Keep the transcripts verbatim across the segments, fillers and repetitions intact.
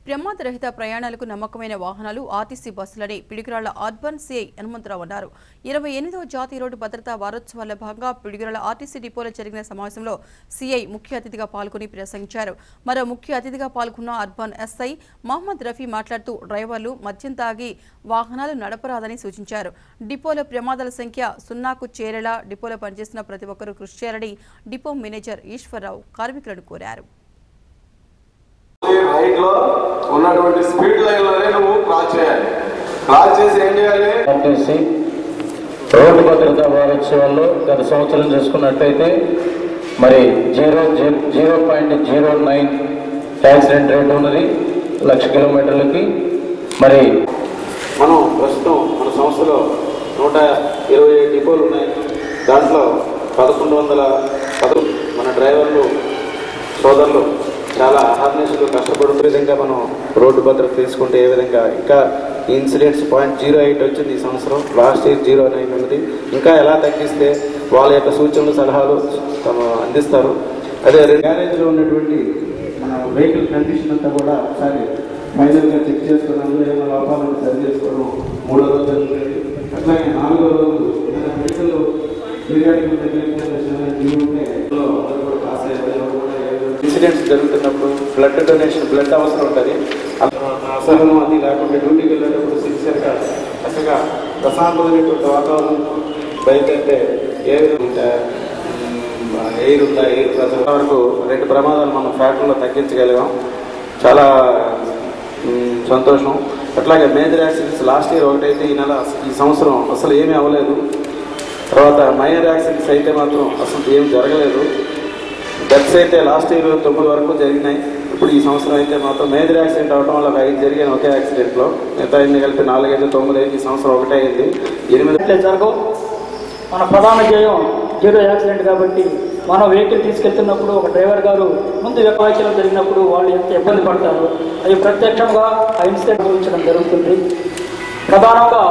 ప్రమాదరహిత ప్రయాణాలకు నమ్మకమైన వాహనాలు ఆర్టీసీ బస్సులని పిడుగురాళ్ల అర్బన్ సిఐ హనుమంతరావు అన్నారు. ఇరవై ఎనిమిదవ జాతీయ రోడ్డు భద్రతా వారోత్సవాల్లో భాగంగా పిడుగురాళ్ల ఆర్టీసీ డిపోలో జరిగిన సమావేశంలో సిఐ ముఖ్య అతిథిగా పాల్గొని ప్రసంగించారు. మరో ముఖ్య అతిథిగా పాల్గొన్న అర్బన్ ఎస్ఐ మహమ్మద్ రఫీ మాట్లాడుతూ డ్రైవర్లు మద్యం తాగి వాహనాలు నడపరాదని సూచించారు. డిపోలో ప్రమాదాల సంఖ్య సున్నాకు చేరేలా డిపోలో పనిచేస్తున్న ప్రతి ఒక్కరూ కృషి చేయాలని డిపో మేనేజర్ ఈశ్వరరావు కార్మికులను కోరారు. రైట్ లో ఉన్నటువంటి స్పీడ్ లైన్ లోనే నువ్వు క్రాస్ చేయాలి. క్రాస్ చేసి ఏం చేయాలి? ఆర్టీసీ రోడ్డు భద్రతా వారోత్సవాల్లో గత సంవత్సరం చూసుకున్నట్టయితే మరి zero zero point zero nine accident rate ఉన్నది లక్ష కిలోమీటర్లకి. మరి మనం ప్రస్తుతం మన సంస్థలో నూట ఇరవై డిపోలు ఉన్నాయి. దాంట్లో పదకొండు వందల పద మన డ్రైవర్లు సోదరులు చాలా అహర్నిశలు కష్టపడుతున్న విధంగా మనం రోడ్డు భద్రత తీసుకుంటే ఏ విధంగా ఇంకా ఇన్సిడెంట్స్ పాయింట్ జీరో ఎయిట్ వచ్చింది ఈ సంవత్సరం. లాస్ట్ ఇయర్ జీరో నైన్ ఉన్నది. ఇంకా ఎలా తగ్గిస్తే వాళ్ళ యొక్క సూచనలు సలహాలు తమ అందిస్తారు. అదే గ్యారేజ్లో ఉన్నటువంటి మన వెహికల్ కండిషన్ అంతా కూడా ఒకసారి ఫైనల్గా చెక్ చేసుకోవడం, అందులో ఏమైనా లోపాలను సరి చేసుకోవడం మూడో రోజు జరుగుతుంది. అట్లాగే నాలుగో రోజు ఏదైనా వెహికల్ ఇన్సిడెంట్స్ జరుగుతున్నప్పుడు బ్లడ్ డొనేషన్ బ్లడ్ అవసరం ఉంటుంది. అసహనం అది లేకుండా డ్యూటీకి వెళ్ళేటప్పుడు సిన్సియర్గా చక్కగా ప్రశాంతమైనటువంటి వాతావరణం బయటైతే ఏ విధంగా ఎయిర్ ఉందా ఎయిర్ ప్రెజర్ వరకు రెండు ప్రమాదాలు మనం ఫ్యాక్టరీలో తగ్గించగలిగాం. చాలా సంతోషం. అట్లాగే మేజర్ యాక్సిడెంట్స్ లాస్ట్ ఇయర్ ఒకటైతే ఈ నెల ఈ సంవత్సరం అసలు ఏమీ అవ్వలేదు. తర్వాత మైనర్ యాక్సిడెంట్స్ అయితే మాత్రం అసలు ఏం జరగలేదు. డెత్స్ అయితే లాస్ట్ ఇయర్ తొమ్మిది వరకు జరిగినాయి. ఇప్పుడు ఈ సంవత్సరం అయితే మాత్రం మేజర్ యాక్సిడెంట్ అవడం వల్ల ఐదు జరిగాయి ఒకే యాక్సిడెంట్లో. మిగతా ఎన్ని కలిపి నాలుగైదు తొమ్మిది అయింది. ఈ సంవత్సరం ఒకటే అయింది. ఎనిమిది జరగవు. మన ప్రధాన ధ్యేయం జీరో యాక్సిడెంట్ కాబట్టి మనం వెహికల్ తీసుకెళ్తున్నప్పుడు ఒక డ్రైవర్ గారు ముందు వ్యాఖ్యలు జరిగినప్పుడు వాళ్ళు ఎంత ఇబ్బంది పడతారు అది ప్రత్యక్షంగా ఆ ఇన్సిడెంట్ గురించడం జరుగుతుంది. ప్రధానంగా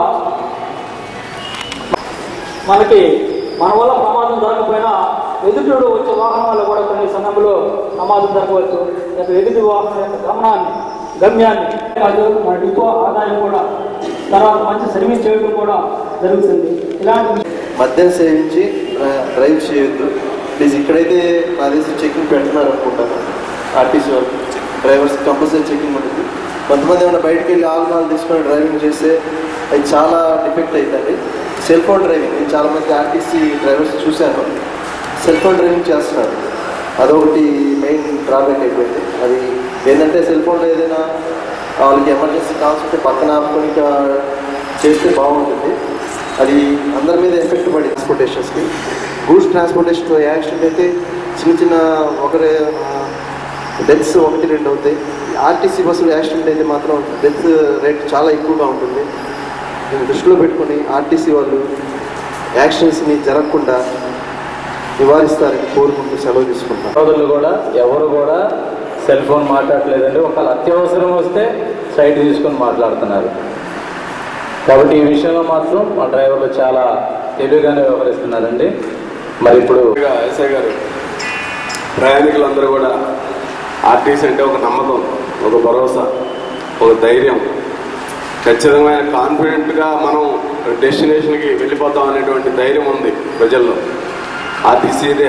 మనకి మన వల్ల ప్రమాదం జరగకపోయినా ఎదుటి వచ్చే వాహనాలు కూడా కొన్ని సమయంలో ప్రమాదం జరగవచ్చు. ఎదుటి వాహనం యొక్క గమనాన్ని గమ్యాన్ని కాదు మన డిపో ఆదాయం కూడా తర్వాత మంచి సర్వీస్ చేయడం కూడా జరుగుతుంది. ఇలాంటి మద్యం సేవించి డ్రైవ్ చేయొద్దు ప్లీజ్. ఇక్కడైతే నా దేశం చెకింగ్ పెడుతున్నారు అనుకుంటాను. ఆర్టీసీ వాళ్ళు డ్రైవర్స్ కంపల్సరీ చెకింగ్ ఉంటుంది. కొంతమంది ఏమైనా బయటకు వెళ్ళి ఆల్కహాల్ తీసుకొని డ్రైవింగ్ చేస్తే అది చాలా డిఫెక్ట్ అవుతుంది. సెల్ ఫోన్ డ్రైవింగ్ నేను చాలామంది ఆర్టీసీ డ్రైవర్స్ చూశాను, సెల్ ఫోన్ డ్రైవింగ్ చేస్తున్నారు. అదొకటి మెయిన్ డ్రాబ్యాక్ అయిపోయింది. అది ఏంటంటే సెల్ ఫోన్లో ఏదైనా వాళ్ళకి ఎమర్జెన్సీ కాల్స్ ఉంటే పక్కన ఆపుకొని చేస్తే బాగుంటుంది. అది అందరి మీద ఎఫెక్ట్ పడి ట్రాన్స్పోర్టేషన్స్కి గూడ్స్ ట్రాన్స్పోర్టేషన్ యాక్సిడెంట్ అయితే చిన్న చిన్న ఒకరే డెత్స్ ఒకటి రెండు అవుతాయి. ఆర్టీసీ బస్సులు యాక్సిడెంట్ అయితే మాత్రం డెత్ రేట్ చాలా ఎక్కువగా ఉంటుంది. దీన్ని దృష్టిలో పెట్టుకొని ఆర్టీసీ వాళ్ళు యాక్సిడెంట్స్ని జరగకుండా నివారిస్తారని కోరుకుంటూ సెలవు తీసుకుంటారు. సోదరులు కూడా ఎవరు కూడా సెల్ ఫోన్ మాట్లాడలేదండి. ఒకవేళ అత్యవసరం వస్తే సైట్ తీసుకొని మాట్లాడుతున్నారు. కాబట్టి ఈ విషయంలో మాత్రం మా డ్రైవర్లు చాలా తెలివిగానే వ్యవహరిస్తున్నారండి. మరి ఇప్పుడు ఎస్ఐ గారు ప్రయాణికులందరూ కూడా ఆర్టీసీ అంటే ఒక నమ్మకం, ఒక భరోసా, ఒక ధైర్యం, ఖచ్చితమైన కాన్ఫిడెంట్గా మనం డెస్టినేషన్కి వెళ్ళిపోతాం అనేటువంటి ధైర్యం ఉంది ప్రజల్లో. ఆర్టీసీదే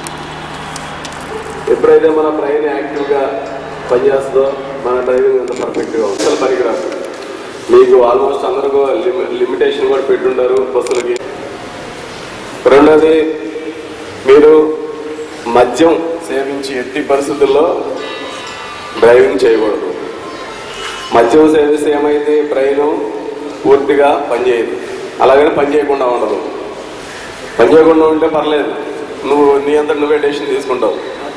ఎప్పుడైతే మన బ్రెయిన్ యాక్టివ్గా పనిచేస్తుందో మన డ్రైవింగ్ అంత పర్ఫెక్ట్గా ఉంది. అసలు పనికిరాదు. మీకు ఆల్మోస్ట్ అందరికీ లిమిటేషన్ కూడా పెట్టుంటారు బస్సులకి. రెండోది, మీరు మద్యం సేవించి ఎట్టి పరిస్థితుల్లో డ్రైవింగ్ చేయకూడదు. మద్యం సేవిస్తే ఏమైతే బ్రెయిన్ పూర్తిగా పనిచేయదు. అలాగనే పని చేయకుండా ఉండదు. పని చేయకుండా ఉంటే పర్లేదు, నువ్వు నీ అంతా నువ్వే డెసిషన్ తీసుకుంటావు.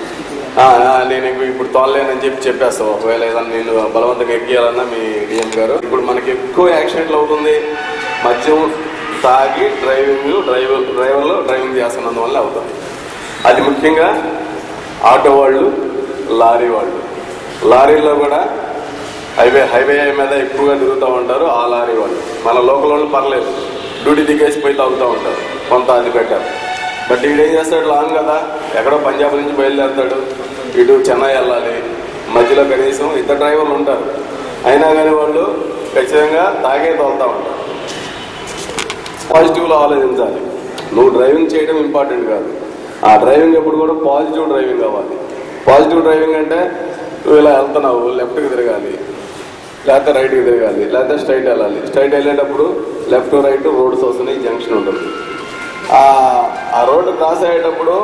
నేను ఇప్పుడు తోలలేనని చెప్పి చెప్పేస్తావు. ఒకవేళ ఏదన్నా నేను బలవంతంగా ఎక్కియాలన్నా మీ డిఎం గారు. ఇప్పుడు మనకి ఎక్కువ యాక్సిడెంట్లు అవుతుంది మద్యం తాగి డ్రైవింగ్ డ్రైవర్ డ్రైవర్లు డ్రైవింగ్ చేస్తున్నందువల్ల అవుతుంది. అది ముఖ్యంగా ఆటో వాళ్ళు, లారీ వాళ్ళు. లారీల్లో కూడా హైవే హైవే మీద ఎక్కువగా తిరుగుతూ ఉంటారు ఆ లారీ వాళ్ళు. మన లోకల్ వాళ్ళు పర్లేదు, డ్యూటీ దిగేసి పోయి తాగుతూ ఉంటారు. కొంత అది పెట్టారు. బట్ వీడు ఏం చేస్తాడు, లాంగ్ కదా, ఎక్కడో పంజాబ్ నుంచి బయలుదేరుతాడు, ఇటు చెన్నై వెళ్ళాలి, మధ్యలో కనీసం ఇద్దరు డ్రైవర్లు ఉంటారు, అయినా కానీ వాళ్ళు ఖచ్చితంగా తాగే తోలుతూ ఉంటారు. పాజిటివ్లో ఆలోచించాలి. నువ్వు డ్రైవింగ్ చేయడం ఇంపార్టెంట్ కాదు, ఆ డ్రైవింగ్ ఎప్పుడు కూడా పాజిటివ్ డ్రైవింగ్ కావాలి. పాజిటివ్ డ్రైవింగ్ అంటే నువ్వు ఇలా వెళ్తున్నావు, లెఫ్ట్కి తిరగాలి, లేకపోతే రైట్కి తిరగాలి, లేకపోతే స్ట్రైట్ వెళ్ళాలి. స్ట్రైట్ వెళ్ళేటప్పుడు లెఫ్ట్ రైట్ రోడ్స్ వస్తున్నాయి, జంక్షన్ ఉంటుంది. ఆ రోడ్డు క్రాస్ అయ్యేటప్పుడు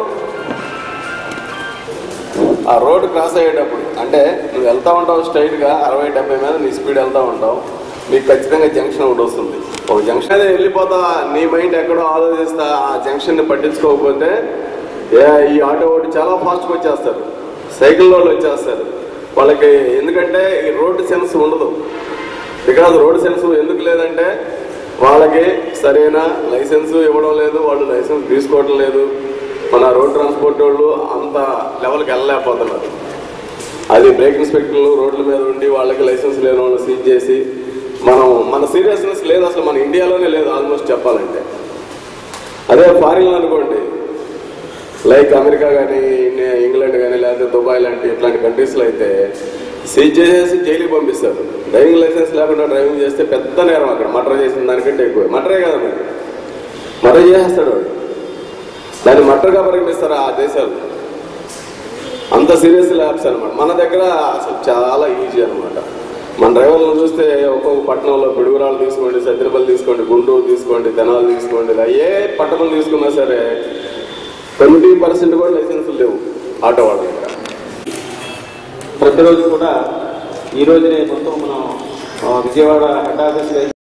ఆ రోడ్డు క్రాస్ అయ్యేటప్పుడు అంటే నువ్వు వెళ్తూ ఉంటావు స్ట్రైట్గా అరవై డెబ్బై మీద నీ స్పీడ్ వెళ్తూ ఉంటావు, నీకు ఖచ్చితంగా జంక్షన్ ఒకటి వస్తుంది. ఒక జంక్షన్ అనేది వెళ్ళిపోతా, నీ మైండ్ ఎక్కడో ఆలోచిస్తా ఆ జంక్షన్ని పట్టించుకోకపోతే ఈ ఆటో ఒకటి చాలా ఫాస్ట్గా వచ్చేస్తారు, సైకిల్ వాళ్ళు వచ్చేస్తారు. వాళ్ళకి ఎందుకంటే ఈ రోడ్డు సెన్స్ ఉండదు. బికాజ్ రోడ్డు సెన్స్ ఎందుకు లేదంటే వాళ్ళకి సరైన లైసెన్స్ ఇవ్వడం లేదు, వాళ్ళు లైసెన్స్ తీసుకోవడం లేదు. మన రోడ్ ట్రాన్స్పోర్ట్ వాళ్ళు అంత లెవెల్కి వెళ్ళలేకపోతున్నారు. అది బ్రేక్ ఇన్స్పెక్టర్లు రోడ్ల మీద ఉండి వాళ్ళకి లైసెన్స్ లేని వాళ్ళు సీజ్ చేసి మనం మన సీరియస్నెస్ లేదు అసలు, మన ఇండియాలోనే లేదు ఆల్మోస్ట్ చెప్పాలంటే. అదే ఫారిన్లో అనుకోండి, లైక్ అమెరికా కానీ ఇంగ్లాండ్ కానీ లేకపోతే దుబాయ్ లాంటి ఇట్లాంటి కంట్రీస్లో అయితే సీజ్ చేసేసి జైలుకి పంపిస్తారు. డ్రైవింగ్ లైసెన్స్ లేకుండా డ్రైవింగ్ చేస్తే పెద్ద నేరం, అక్కడ మర్డర్ చేసిన దానికంటే ఎక్కువ. మర్డరే కదా మరి, మర్డర్ చేసేస్తాడు వాడు, దాన్ని మర్డర్గా పరిగణిస్తారు ఆ దేశాలు. అంత సీరియస్ ల్యాబ్స్ అనమాట. మన దగ్గర అసలు చాలా ఈజీ అనమాట. మన డ్రైవర్లను చూస్తే ఒక్కొక్క పట్టణంలో పిడుగురాలు తీసుకోండి, సత్తినపల్లి తీసుకోండి, గుంటూరు తీసుకోండి, తెనాలు తీసుకోండి, ఏ పట్టణం తీసుకున్నా సరే ట్వంటీ పర్సెంట్ కూడా లైసెన్సులు లేవు ఆటో వాళ్ళ దగ్గర. ప్రతిరోజు కూడా ఈ రోజునే మొత్తం మనం విజయవాడ హెడ్ ఆఫీస్